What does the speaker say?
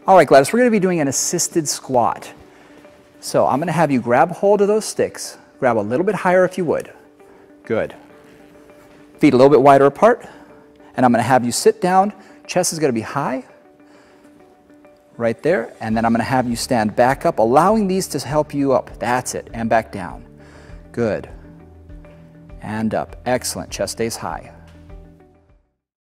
All right, Gladys, we're going to be doing an assisted squat. So I'm going to have you grab hold of those sticks. Grab a little bit higher if you would. Good. Feet a little bit wider apart. And I'm going to have you sit down. Chest is going to be high. Right there. And then I'm going to have you stand back up, allowing these to help you up. That's it. And back down. Good. And up. Excellent. Chest stays high.